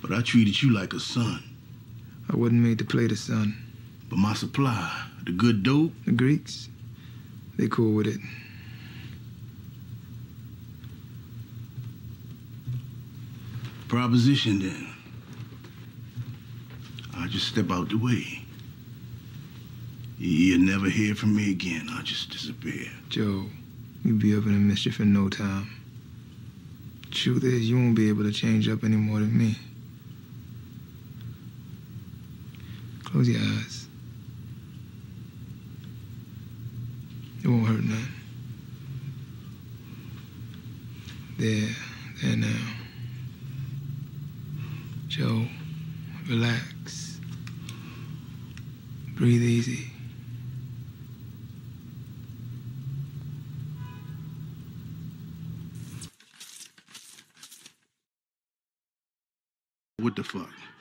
But I treated you like a son. I wasn't made to play the son. But my supply, the good dope... The Greeks, they cool with it. Proposition, then. I'll just step out the way. You'll never hear from me again. I'll just disappear. Joe, you'll be up in the mischief in no time. Truth is, you won't be able to change up any more than me. Close your eyes. It won't hurt none. There now. Joe, relax. Breathe easy. What the fuck?